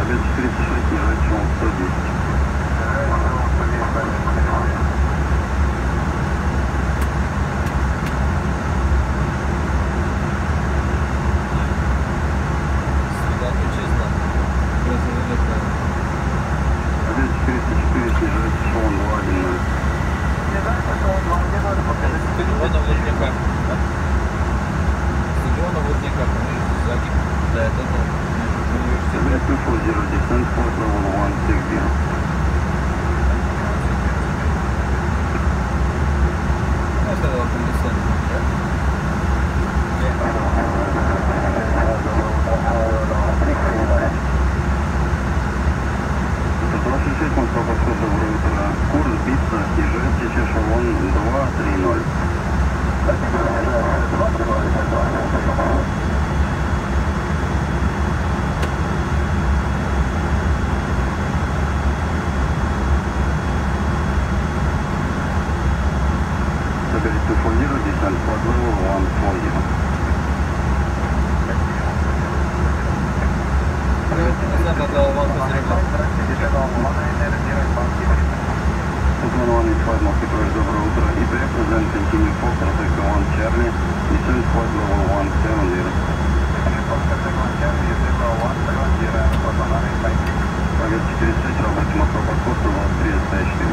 Победа 406, езжайте Эшелон 110. Победа 404, снижайте Эшелон 210. Стадиона возле как? Стадиона возле как? Да, это университет. Победа 240, descent for level 160. Можно было кондиционер, да? Продолжайте Москва, подход доброе утро. Курс биться, снижайте Эшелон 230. Победа 240, descent for level 140. Доброе утро. И present continue for protect 1 Charlie. Descent for level 170. Победа 46, рабочий Москва, подход 123, стоящий.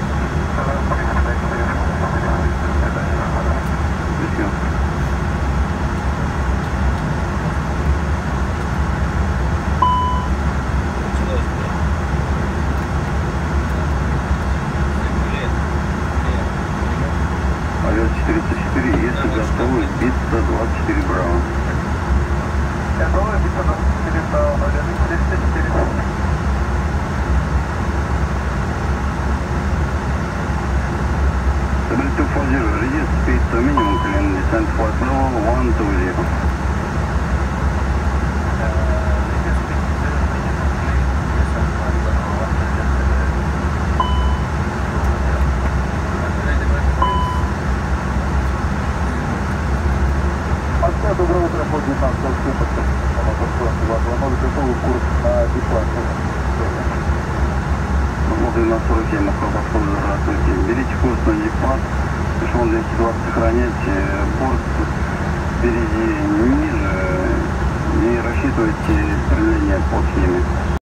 Авиа 404, если готовы, биться 24 Браво. Готовы, биться 24 Браво, 404. W240, reduce speed to minimum, clean descent for level 120. Доброе утро, поднят нам Солнцепотка. Готовый курс на Биплане. Смотрим на 47, Москва, подход, здравствуйте. Берите курс на Дипат, Эшелон 220 сохраняйте, борт впереди ниже, и рассчитывайте стреление под ними.